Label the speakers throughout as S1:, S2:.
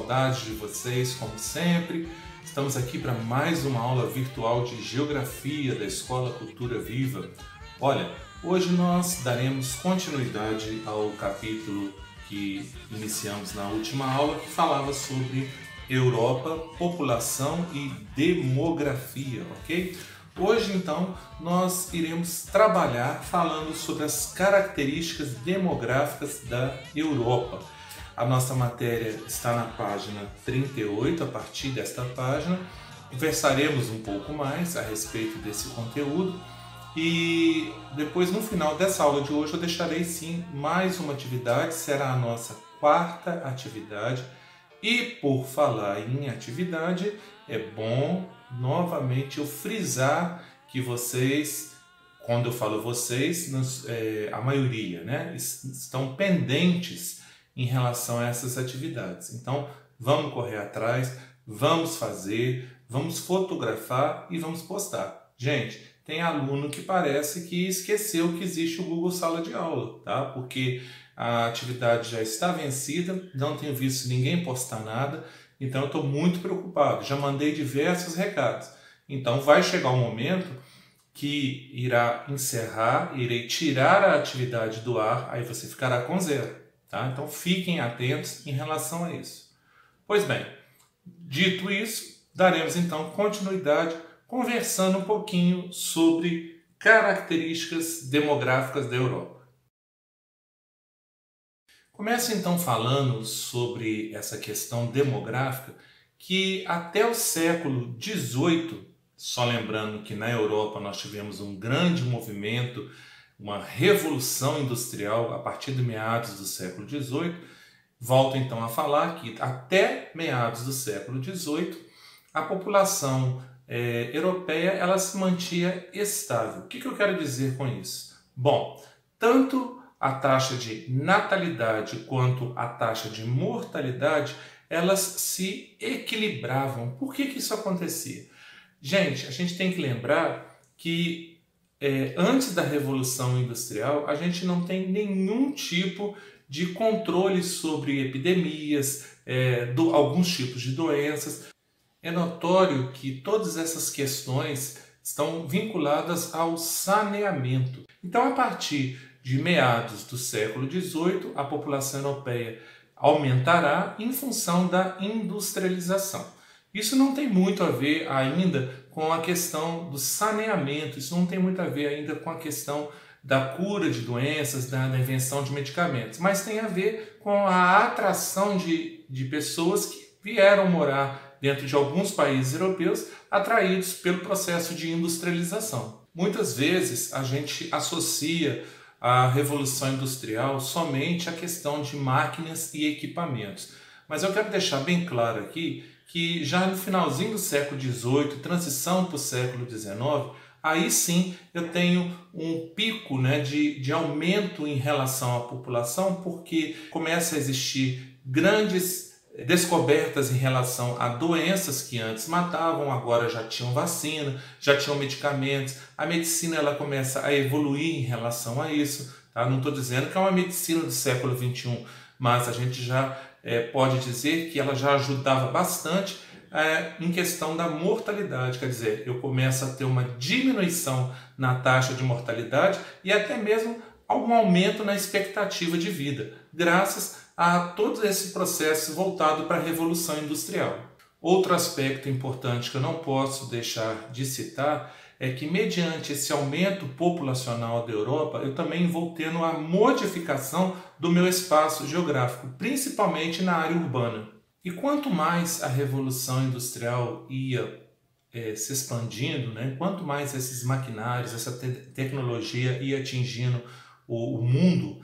S1: saudades de vocês, como sempre. Estamos aqui para mais uma aula virtual de Geografia da Escola Cultura Viva. Olha, hoje nós daremos continuidade ao capítulo que iniciamos na última aula, que falava sobre Europa, população e demografia, ok? Hoje, então, nós iremos trabalhar falando sobre as características demográficas da Europa. A nossa matéria está na página 38, a partir desta página. Conversaremos um pouco mais a respeito desse conteúdo e depois, no final dessa aula de hoje, eu deixarei sim mais uma atividade, será a nossa quarta atividade. E por falar em atividade, é bom novamente eu frisar que vocês, quando eu falo vocês, a maioria, né, estão pendentes em relação a essas atividades. Então, vamos correr atrás, vamos fazer, vamos fotografar e vamos postar. Gente, tem aluno que parece que esqueceu que existe o Google Sala de Aula, tá? Porque a atividade já está vencida, não tenho visto ninguém postar nada, então eu estou muito preocupado. Já mandei diversos recados. Então vai chegar um momento que irá encerrar, irei tirar a atividade do ar, aí você ficará com 0. Tá? Então fiquem atentos em relação a isso. Pois bem, dito isso, daremos então continuidade conversando um pouquinho sobre características demográficas da Europa. Começo então falando sobre essa questão demográfica que até o século XVIII, só lembrando que na Europa nós tivemos um grande movimento, uma revolução industrial a partir de meados do século XVIII, volto então a falar que até meados do século XVIII a população europeia ela se mantinha estável. O que eu quero dizer com isso? Bom, tanto a taxa de natalidade quanto a taxa de mortalidade, elas se equilibravam. Por que isso acontecia? Gente, a gente tem que lembrar que antes da Revolução Industrial, a gente não tem nenhum tipo de controle sobre epidemias, alguns tipos de doenças. É notório que todas essas questões estão vinculadas ao saneamento. Então, a partir de meados do século XVIII, a população europeia aumentará em função da industrialização. Isso não tem muito a ver ainda com a questão do saneamento, isso não tem muito a ver ainda com a questão da cura de doenças, da invenção de medicamentos, mas tem a ver com a atração de pessoas que vieram morar dentro de alguns países europeus atraídos pelo processo de industrialização. Muitas vezes a gente associa a Revolução Industrial somente à questão de máquinas e equipamentos. Mas eu quero deixar bem claro aqui que já no finalzinho do século XVIII, transição para o século XIX, aí sim eu tenho um pico, né, de aumento em relação à população, porque começa a existir grandes descobertas em relação a doenças que antes matavam, agora já tinham vacina, já tinham medicamentos, a medicina ela começa a evoluir em relação a isso, tá? Não estou dizendo que é uma medicina do século XXI, mas a gente já pode dizer que ela já ajudava bastante em questão da mortalidade, quer dizer, eu começo a ter uma diminuição na taxa de mortalidade e até mesmo algum aumento na expectativa de vida, graças a todo esse processo voltado para a Revolução Industrial. Outro aspecto importante que eu não posso deixar de citar é que, mediante esse aumento populacional da Europa, eu também vou tendo a modificação do meu espaço geográfico, principalmente na área urbana. E quanto mais a Revolução Industrial ia se expandindo, né, quanto mais esses maquinários, essa tecnologia ia atingindo o mundo,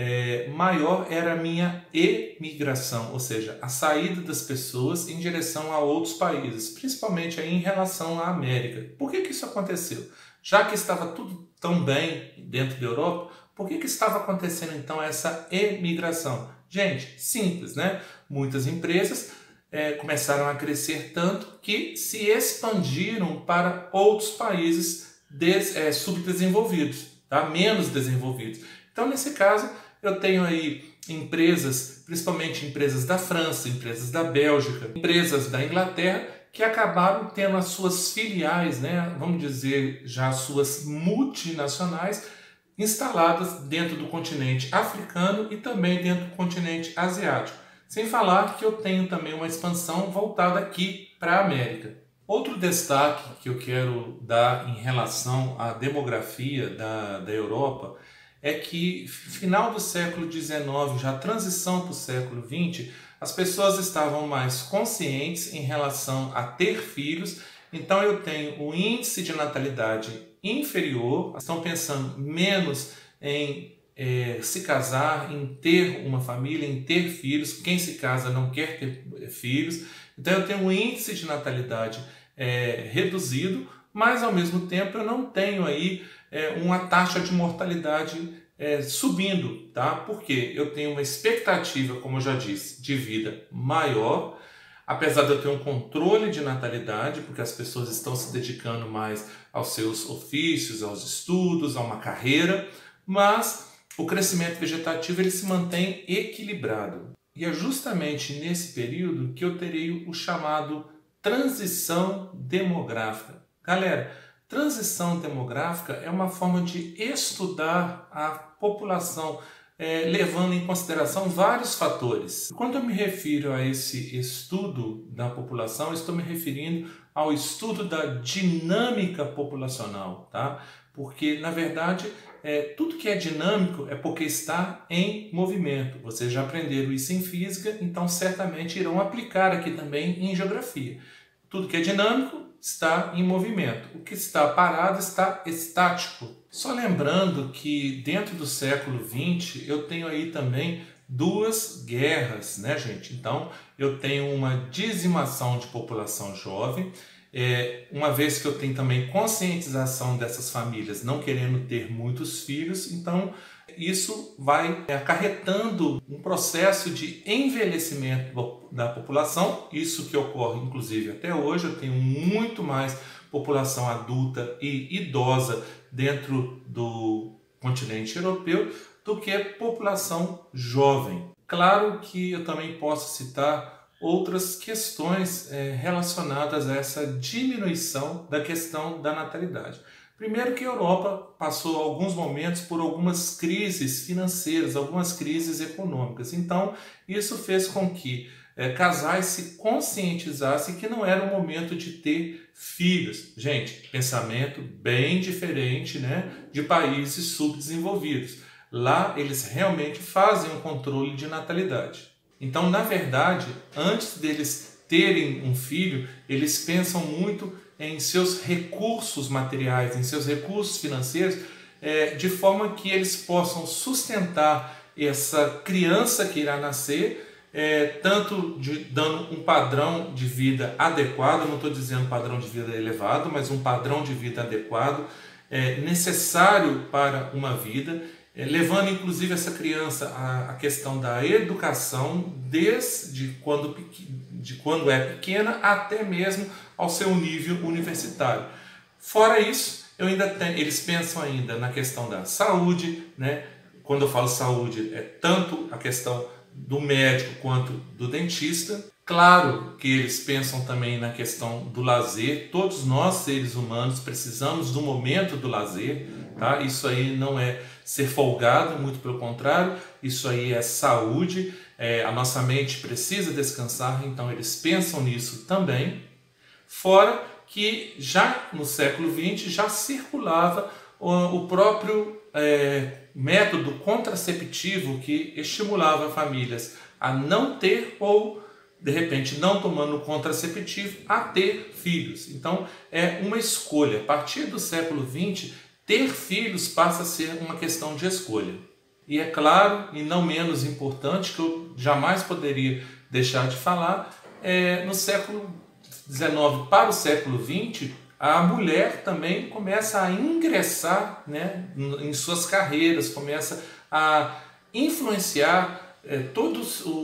S1: maior era a minha emigração, ou seja, a saída das pessoas em direção a outros países, principalmente aí em relação à América. Por que isso aconteceu? Já que estava tudo tão bem dentro da Europa, por que estava acontecendo então essa emigração? Gente, simples, né? Muitas empresas começaram a crescer tanto que se expandiram para outros países subdesenvolvidos, tá? Menos desenvolvidos. Então, nesse caso, eu tenho aí empresas, principalmente empresas da França, empresas da Bélgica, empresas da Inglaterra, que acabaram tendo as suas filiais, né, vamos dizer, já as suas multinacionais, instaladas dentro do continente africano e também dentro do continente asiático. Sem falar que eu tenho também uma expansão voltada aqui para a América. Outro destaque que eu quero dar em relação à demografia da Europa é que final do século XIX, já a transição para o século XX, as pessoas estavam mais conscientes em relação a ter filhos, então eu tenho um índice de natalidade inferior, estão pensando menos em se casar, em ter uma família, em ter filhos. Quem se casa não quer ter filhos. Então eu tenho um índice de natalidade reduzido, mas ao mesmo tempo eu não tenho aí uma taxa de mortalidade subindo, tá? Porque eu tenho uma expectativa, como eu já disse, de vida maior, apesar de eu ter um controle de natalidade, porque as pessoas estão se dedicando mais aos seus ofícios, aos estudos, a uma carreira, mas o crescimento vegetativo ele se mantém equilibrado. E é justamente nesse período que eu terei o chamado transição demográfica. Galera, transição demográfica é uma forma de estudar a população, levando em consideração vários fatores. Quando eu me refiro a esse estudo da população, eu estou me referindo ao estudo da dinâmica populacional, tá? Porque, na verdade, tudo que é dinâmico é porque está em movimento. Vocês já aprenderam isso em física, então certamente irão aplicar aqui também em geografia. Tudo que é dinâmico está em movimento. O que está parado está estático. Só lembrando que dentro do século XX eu tenho aí também duas guerras, né, gente? Então eu tenho uma dizimação de população jovem, uma vez que eu tenho também conscientização dessas famílias não querendo ter muitos filhos, então isso vai acarretando um processo de envelhecimento da população, isso que ocorre inclusive até hoje. Eu tenho muito mais população adulta e idosa dentro do continente europeu do que população jovem. Claro que eu também posso citar outras questões relacionadas a essa diminuição da questão da natalidade. Primeiro que a Europa passou alguns momentos por algumas crises financeiras, algumas crises econômicas. Então, isso fez com que casais se conscientizassem que não era o momento de ter filhos. Gente, pensamento bem diferente, né, de países subdesenvolvidos. Lá, eles realmente fazem um controle de natalidade. Então, na verdade, antes deles terem um filho, eles pensam muito em seus recursos materiais, em seus recursos financeiros, de forma que eles possam sustentar essa criança que irá nascer, tanto dando um padrão de vida adequado. Não estou dizendo padrão de vida elevado, mas um padrão de vida adequado, necessário para uma vida, levando inclusive essa criança à questão da educação desde quando é pequena até mesmo ao seu nível universitário. Fora isso, eles pensam ainda na questão da saúde, né? Quando eu falo saúde, é tanto a questão do médico quanto do dentista. Claro que eles pensam também na questão do lazer. Todos nós, seres humanos, precisamos do momento do lazer, tá? Isso aí não é ser folgado, muito pelo contrário, isso aí é saúde. A nossa mente precisa descansar, então eles pensam nisso também. Fora que já no século XX já circulava o próprio método contraceptivo que estimulava famílias a não ter ou, de repente, não tomando contraceptivo, a ter filhos. Então é uma escolha. A partir do século XX, ter filhos passa a ser uma questão de escolha. E é claro, e não menos importante, que eu jamais poderia deixar de falar, no século XIX para o século XX, a mulher também começa a ingressar, né, em suas carreiras, começa a influenciar todo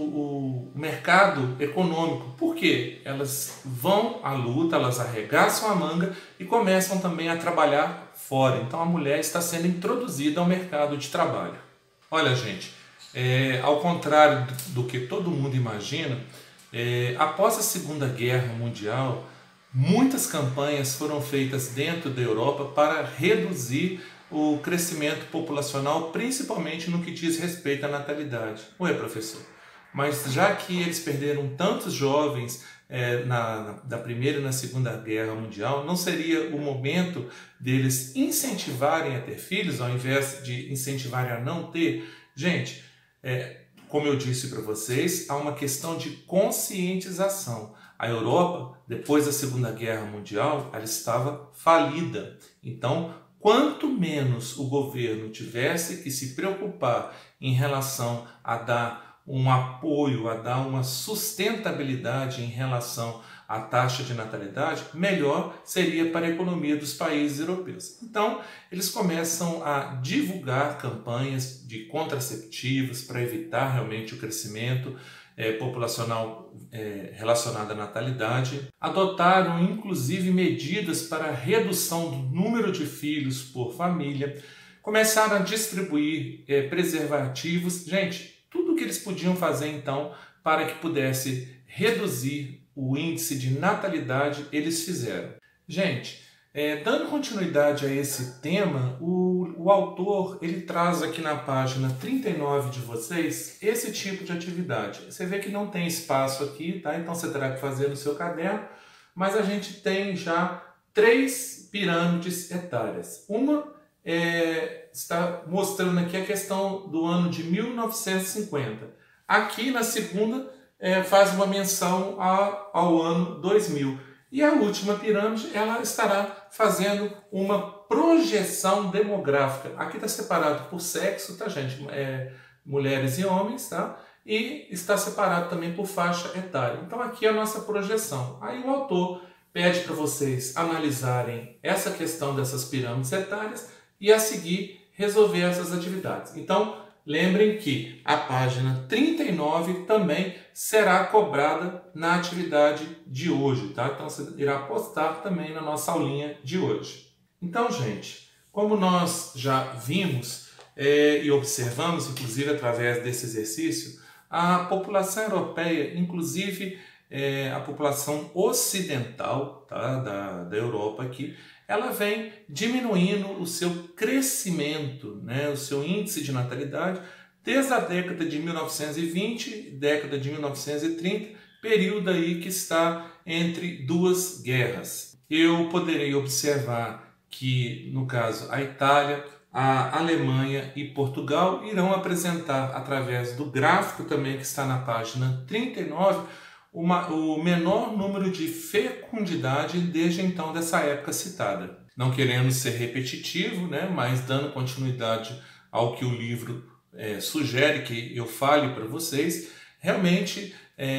S1: o mercado econômico. Por quê? Elas vão à luta, elas arregaçam a manga e começam também a trabalhar fora. Então a mulher está sendo introduzida ao mercado de trabalho. Olha, gente, Ao contrário do que todo mundo imagina, após a Segunda Guerra Mundial, muitas campanhas foram feitas dentro da Europa para reduzir o crescimento populacional, principalmente no que diz respeito à natalidade. Ué, professor, mas já que eles perderam tantos jovens da Primeira e na Segunda Guerra Mundial, não seria o momento deles incentivarem a ter filhos, ao invés de incentivarem a não ter? Gente, como eu disse para vocês, há uma questão de conscientização. A Europa, depois da Segunda Guerra Mundial, ela estava falida. Então, quanto menos o governo tivesse que se preocupar em relação a dar um apoio, a dar uma sustentabilidade em relação à taxa de natalidade, melhor seria para a economia dos países europeus. Então, eles começam a divulgar campanhas de contraceptivos para evitar realmente o crescimento populacional relacionado à natalidade. Adotaram, inclusive, medidas para a redução do número de filhos por família. Começaram a distribuir preservativos. Gente, tudo o que eles podiam fazer, então, para que pudesse reduzir o índice de natalidade, eles fizeram. Gente, dando continuidade a esse tema, o autor ele traz aqui na página 39 de vocês esse tipo de atividade. Você vê que não tem espaço aqui, tá? Então você terá que fazer no seu caderno, mas a gente tem já 3 pirâmides etárias. Uma está mostrando aqui a questão do ano de 1950. Aqui na segunda faz uma menção ao ano 2000. E a última pirâmide, ela estará fazendo uma projeção demográfica. Aqui está separado por sexo, tá, gente? Mulheres e homens, tá? E está separado também por faixa etária. Então aqui é a nossa projeção. Aí o autor pede para vocês analisarem essa questão dessas pirâmides etárias e a seguir resolver essas atividades. Então, lembrem que a página 39 também será cobrada na atividade de hoje, tá? Então você irá postar também na nossa aulinha de hoje. Então, gente, como nós já vimos e observamos, inclusive através desse exercício, a população europeia, inclusive a população ocidental, tá, da Europa aqui, ela vem diminuindo o seu crescimento, né, o seu índice de natalidade, desde a década de 1920, década de 1930, período aí que está entre 2 guerras. Eu poderei observar que, no caso, a Itália, a Alemanha e Portugal irão apresentar, através do gráfico também que está na página 39, o menor número de fecundidade desde então dessa época citada. Não querendo ser repetitivo, né, mas dando continuidade ao que o livro sugere que eu fale para vocês, realmente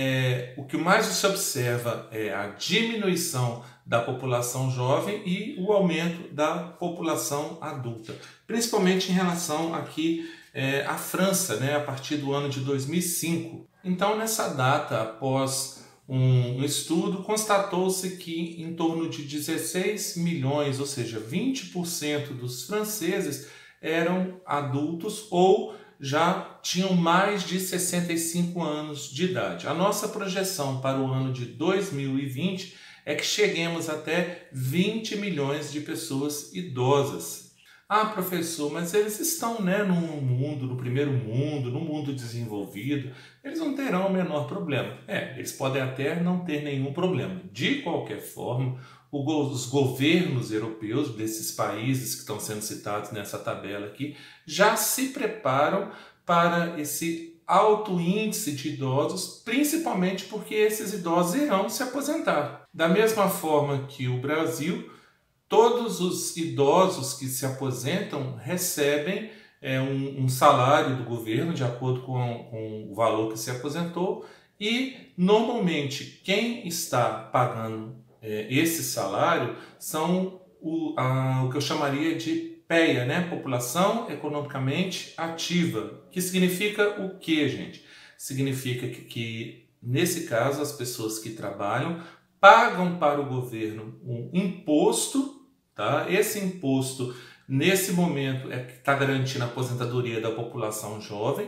S1: o que mais se observa é a diminuição da população jovem e o aumento da população adulta, principalmente em relação aqui à França, né, a partir do ano de 2005. Então, nessa data, após um estudo, constatou-se que em torno de 16 milhões, ou seja, 20% dos franceses eram adultos ou já tinham mais de 65 anos de idade. A nossa projeção para o ano de 2020 é que cheguemos até 20 milhões de pessoas idosas. Ah, professor, mas eles estão, né, no primeiro mundo, no mundo desenvolvido, eles não terão o menor problema. Eles podem até não ter nenhum problema. De qualquer forma, os governos europeus desses países que estão sendo citados nessa tabela aqui já se preparam para esse alto índice de idosos, principalmente porque esses idosos irão se aposentar. Da mesma forma que o Brasil, todos os idosos que se aposentam recebem um salário do governo de acordo com o valor que se aposentou e, normalmente, quem está pagando esse salário são o que eu chamaria de PEA, né? População Economicamente Ativa. Que significa o quê, gente? Significa que, nesse caso, as pessoas que trabalham pagam para o governo um imposto, tá? Esse imposto, nesse momento, é que está garantindo a aposentadoria da população jovem,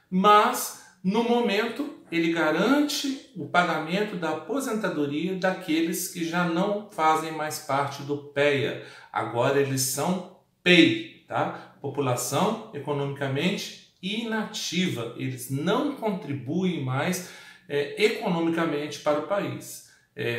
S1: mas no momento ele garante o pagamento da aposentadoria daqueles que já não fazem mais parte do PEA. Agora eles são PEI, tá? População economicamente inativa. Eles não contribuem mais economicamente para o país.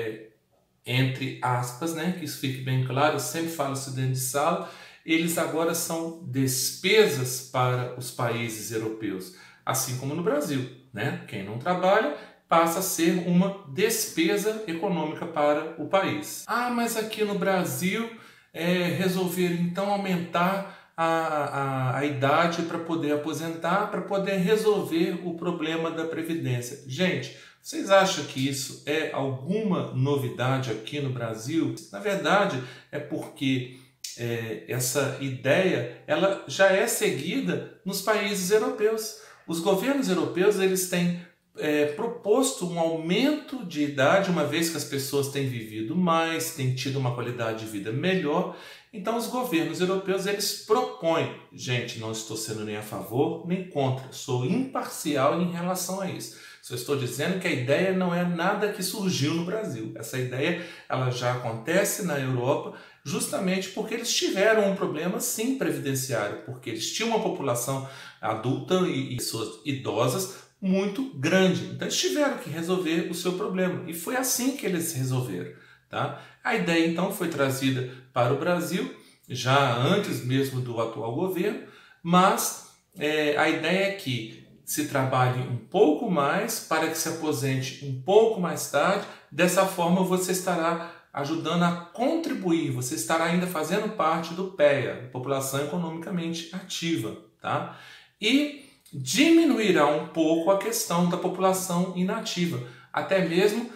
S1: Entre aspas, né, que isso fique bem claro, eu sempre falo isso dentro de sala, eles agora são despesas para os países europeus, assim como no Brasil, né? Quem não trabalha passa a ser uma despesa econômica para o país. Ah, mas aqui no Brasil resolveram então aumentar a idade para poder aposentar, para poder resolver o problema da Previdência. Gente, vocês acham que isso é alguma novidade aqui no Brasil? Na verdade, é porque essa ideia ela já é seguida nos países europeus. Os governos europeus eles têm proposto um aumento de idade, uma vez que as pessoas têm vivido mais, têm tido uma qualidade de vida melhor. Então os governos europeus eles propõem, gente, não estou sendo nem a favor nem contra, sou imparcial em relação a isso. Só estou dizendo que a ideia não é nada que surgiu no Brasil. Essa ideia ela já acontece na Europa justamente porque eles tiveram um problema sim previdenciário, porque eles tinham uma população adulta e pessoas idosas muito grande. Então eles tiveram que resolver o seu problema e foi assim que eles resolveram. Tá? A ideia então foi trazida para o Brasil já antes mesmo do atual governo, mas a ideia é que se trabalhe um pouco mais para que se aposente um pouco mais tarde. Dessa forma você estará ajudando a contribuir, você estará ainda fazendo parte do PEA, População Economicamente Ativa, tá? E diminuirá um pouco a questão da população inativa, até mesmo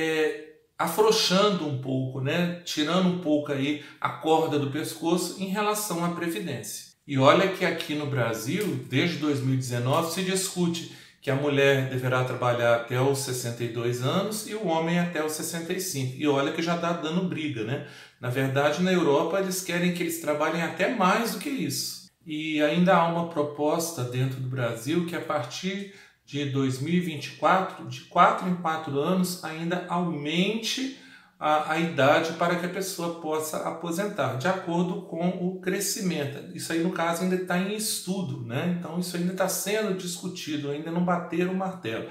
S1: afrouxando um pouco, né? Tirando um pouco aí a corda do pescoço em relação à Previdência. E olha que aqui no Brasil, desde 2019, se discute que a mulher deverá trabalhar até os 62 anos e o homem até os 65. E olha que já está dando briga, né? Na verdade, na Europa, eles querem que eles trabalhem até mais do que isso. E ainda há uma proposta dentro do Brasil que a partir de 2024, de 4 em 4 anos, ainda aumente a idade para que a pessoa possa aposentar, de acordo com o crescimento. Isso aí, no caso, ainda está em estudo, né? Então, isso ainda está sendo discutido, ainda não bateram o martelo.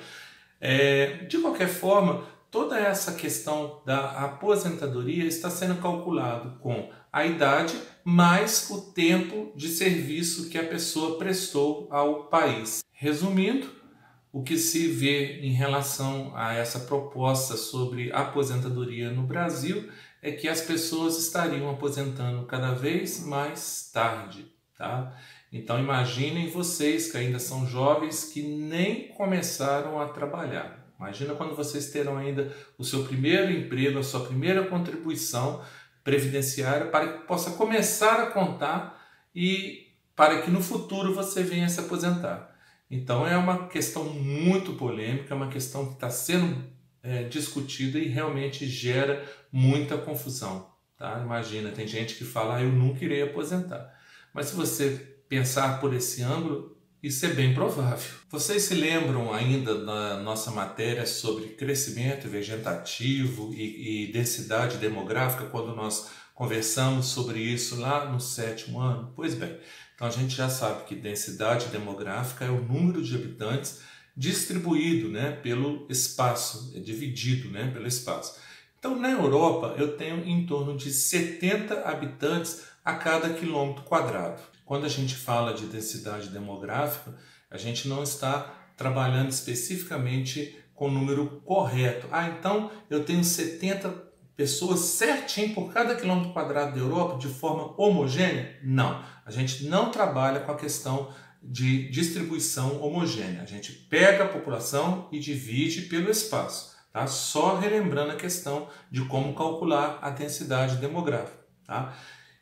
S1: De qualquer forma, toda essa questão da aposentadoria está sendo calculado com a idade mais o tempo de serviço que a pessoa prestou ao país. Resumindo, o que se vê em relação a essa proposta sobre aposentadoria no Brasil é que as pessoas estariam aposentando cada vez mais tarde, tá? Então imaginem vocês que ainda são jovens que nem começaram a trabalhar. Imagina quando vocês terão ainda o seu primeiro emprego, a sua primeira contribuição previdenciária para que possa começar a contar e para que no futuro você venha se aposentar. Então é uma questão muito polêmica, é uma questão que está sendo discutida e realmente gera muita confusão. Tá? Imagina, tem gente que fala, eu nunca irei aposentar. Mas se você pensar por esse ângulo, isso é bem provável. Vocês se lembram ainda da nossa matéria sobre crescimento vegetativo e densidade demográfica, quando nós conversamos sobre isso lá no 7º ano? Pois bem, então a gente já sabe que densidade demográfica é o número de habitantes distribuído, né, pelo espaço, é dividido, né, pelo espaço. Então na Europa eu tenho em torno de 70 habitantes a cada quilômetro quadrado. Quando a gente fala de densidade demográfica, a gente não está trabalhando especificamente com o número correto. Então eu tenho 70 pessoas certinho por cada quilômetro quadrado da Europa de forma homogênea? Não, a gente não trabalha com a questão de distribuição homogênea. A gente pega a população e divide pelo espaço, tá? Só relembrando a questão de como calcular a densidade demográfica, tá?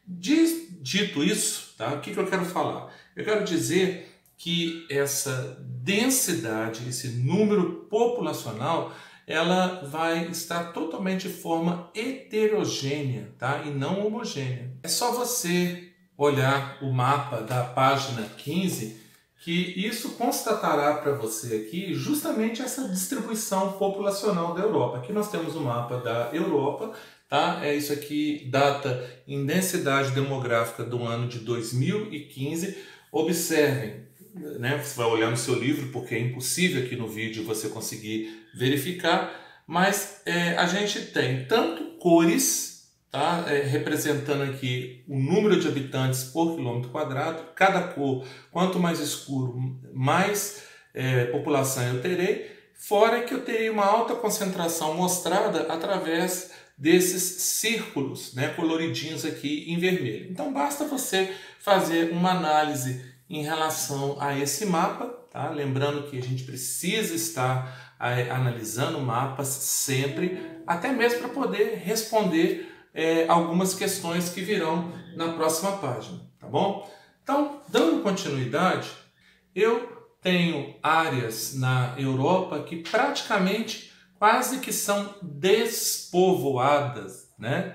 S1: Dito isso, tá? O que eu quero falar? Eu quero dizer que essa densidade, esse número populacional, ela vai estar totalmente de forma heterogênea, tá? E não homogênea. É só você olhar o mapa da página 15 que isso constatará para você aqui justamente essa distribuição populacional da Europa. Aqui nós temos o mapa da Europa, tá? Isso aqui data em densidade demográfica do ano de 2015. Observem, né? Você vai olhar no seu livro, porque é impossível aqui no vídeo você conseguir verificar, mas a gente tem tanto cores, tá? Representando aqui o número de habitantes por quilômetro quadrado. Cada cor, quanto mais escuro, mais população eu terei, fora que eu terei uma alta concentração mostrada através desses círculos, né, coloridinhos aqui em vermelho. Então basta você fazer uma análise em relação a esse mapa, tá? Lembrando que a gente precisa estar analisando mapas sempre, até mesmo para poder responder algumas questões que virão na próxima página, tá bom? Então, dando continuidade, eu tenho áreas na Europa que praticamente quase que são despovoadas, né?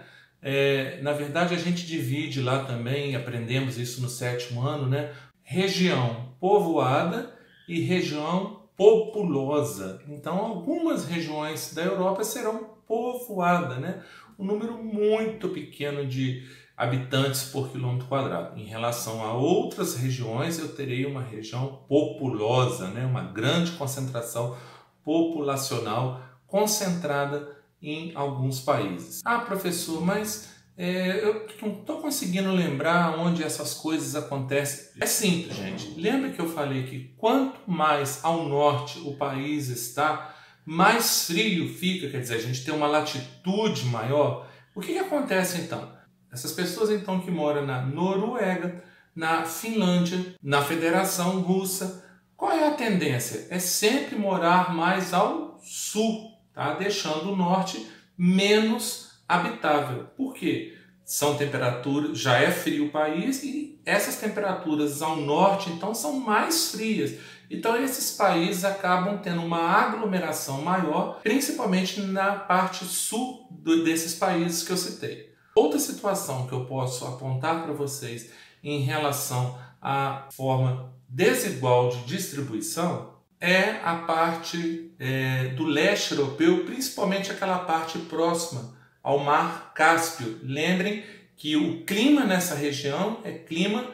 S1: Na verdade, a gente divide lá também, aprendemos isso no 7º ano, né? Região povoada e região populosa. Então, algumas regiões da Europa serão povoadas, né? Um número muito pequeno de habitantes por quilômetro quadrado. Em relação a outras regiões, eu terei uma região populosa, né? Uma grande concentração populacional concentrada em alguns países. Ah, professor, mas eu não estou conseguindo lembrar onde essas coisas acontecem. É simples, gente. Lembra que eu falei que quanto mais ao norte o país está, mais frio fica, quer dizer, a gente tem uma latitude maior. O que acontece então? Essas pessoas então que moram na Noruega, na Finlândia, na Federação Russa, qual é a tendência? É sempre morar mais ao sul, tá? Deixando o norte menos habitável. Por quê? São temperaturas, já é frio o país e essas temperaturas ao norte então são mais frias. Então esses países acabam tendo uma aglomeração maior, principalmente na parte sul desses países que eu citei. Outra situação que eu posso apontar para vocês em relação à forma desigual de distribuição é a parte do leste europeu, principalmente aquela parte próxima ao Mar Cáspio. Lembrem que o clima nessa região é clima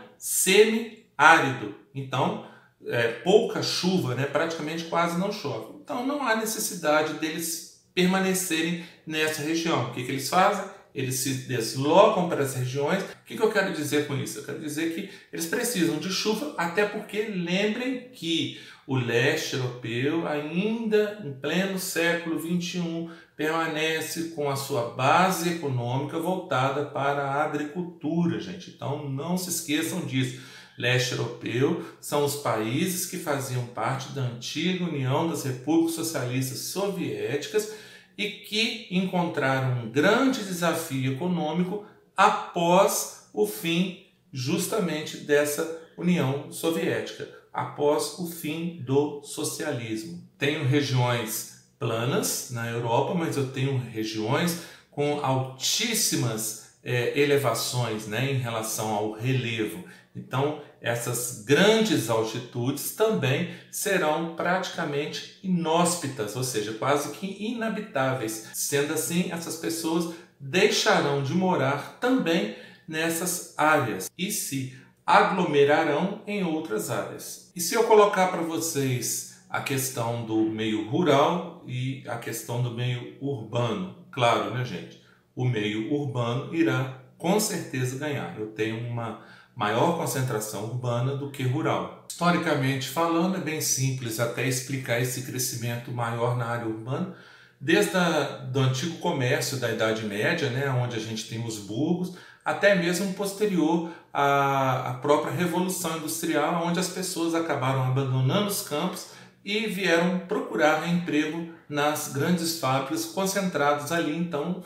S1: semiárido, então pouca chuva, né? Praticamente quase não chove. Então não há necessidade deles permanecerem nessa região. O que eles fazem? Eles se deslocam para as regiões. O que eu quero dizer com isso? Eu quero dizer que eles precisam de chuva, até porque lembrem que o leste europeu, ainda em pleno século XXI, permanece com a sua base econômica voltada para a agricultura, gente. Então não se esqueçam disso. Leste europeu são os países que faziam parte da antiga União das Repúblicas Socialistas Soviéticas e que encontraram um grande desafio econômico após o fim justamente dessa União Soviética, após o fim do socialismo. Tenho regiões planas na Europa, mas eu tenho regiões com altíssimas elevações, né, em relação ao relevo. Então, essas grandes altitudes também serão praticamente inóspitas, ou seja, quase que inabitáveis. Sendo assim, essas pessoas deixarão de morar também nessas áreas e se aglomerarão em outras áreas. E se eu colocar para vocês a questão do meio rural e a questão do meio urbano, claro, né, gente? O meio urbano irá com certeza ganhar. Eu tenho uma maior concentração urbana do que rural. Historicamente falando, é bem simples até explicar esse crescimento maior na área urbana, desde do antigo comércio da Idade Média, né, onde a gente tem os burgos, até mesmo posterior à própria Revolução Industrial, onde as pessoas acabaram abandonando os campos e vieram procurar emprego nas grandes fábricas concentradas ali, então,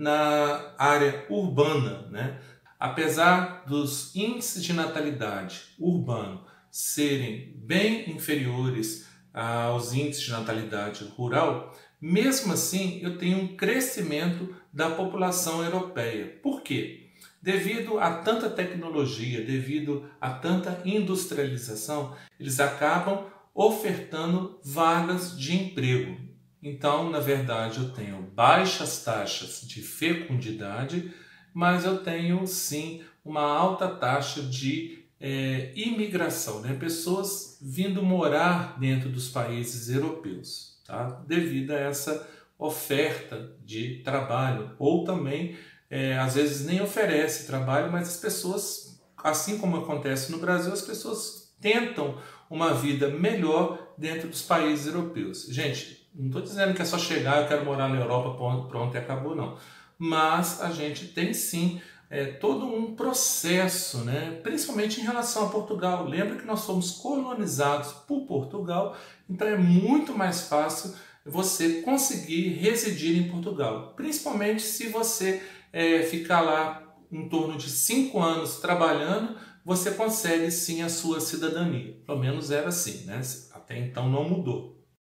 S1: na área urbana, né? Apesar dos índices de natalidade urbano serem bem inferiores aos índices de natalidade rural, mesmo assim eu tenho um crescimento da população europeia. Por quê? Devido a tanta tecnologia, devido a tanta industrialização, eles acabam ofertando vagas de emprego. Então, na verdade, eu tenho baixas taxas de fecundidade, mas eu tenho sim uma alta taxa de imigração, né? Pessoas vindo morar dentro dos países europeus, tá? Devido a essa oferta de trabalho, ou também às vezes nem oferece trabalho, mas as pessoas, assim como acontece no Brasil, as pessoas tentam uma vida melhor dentro dos países europeus. Gente, não estou dizendo que é só chegar, eu quero morar na Europa, pronto e acabou, não. Mas a gente tem sim todo um processo, né? Principalmente em relação a Portugal. Lembra que nós fomos colonizados por Portugal, então é muito mais fácil você conseguir residir em Portugal. Principalmente se você ficar lá em torno de 5 anos trabalhando, você consegue sim a sua cidadania. Pelo menos era assim, né? Até então não mudou.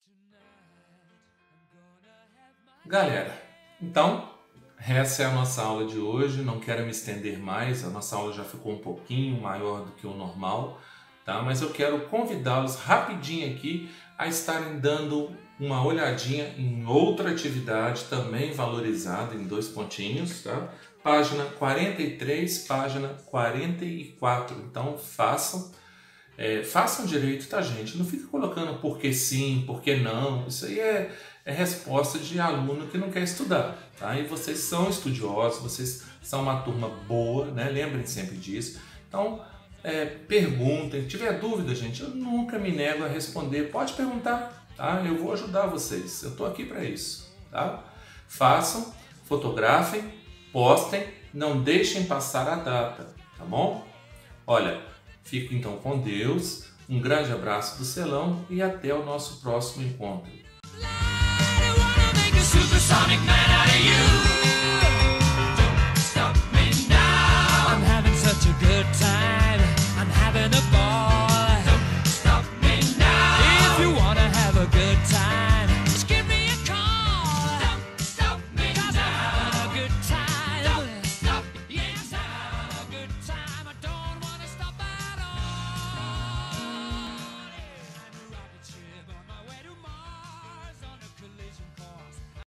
S1: Galera, então essa é a nossa aula de hoje. Não quero me estender mais, a nossa aula já ficou um pouquinho maior do que o normal, tá? Mas eu quero convidá-los rapidinho aqui a estarem dando uma olhadinha em outra atividade também valorizada em 2 pontinhos, tá? Página 43, página 44. Então façam direito, tá, gente? Não fica colocando porque sim, porque não. Isso aí é resposta de aluno que não quer estudar, tá? E vocês são estudiosos, vocês são uma turma boa, né? Lembrem sempre disso. Então, perguntem. Se tiver dúvida, gente, eu nunca me nego a responder. Pode perguntar, tá? Eu vou ajudar vocês. Eu estou aqui para isso, tá? Façam, fotografem, postem, não deixem passar a data, tá bom? Olha, fico então com Deus, um grande abraço do Celão e até o nosso próximo encontro.